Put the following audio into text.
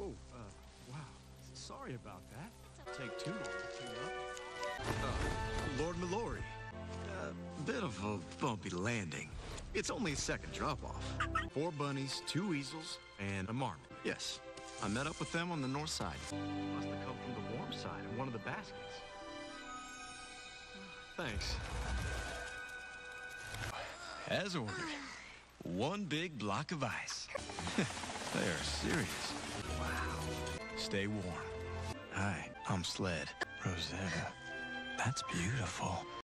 Oh, wow. Sorry about that. Take too long to tune up. Lord Mallory. Bit of a bumpy landing. It's only a second drop-off. 4 bunnies, 2 easels, and a marmot. Yes, I met up with them on the north side. Must have come from the warm side in one of the baskets. Thanks. As ordered. 1 big block of ice. They are serious. Wow. Stay warm. Hi, I'm Sled. Rosetta. That's beautiful.